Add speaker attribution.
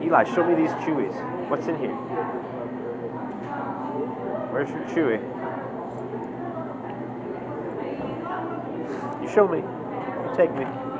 Speaker 1: Eli, show me these Chewies. What's in here? Where's your Chewy? You show me. You take me.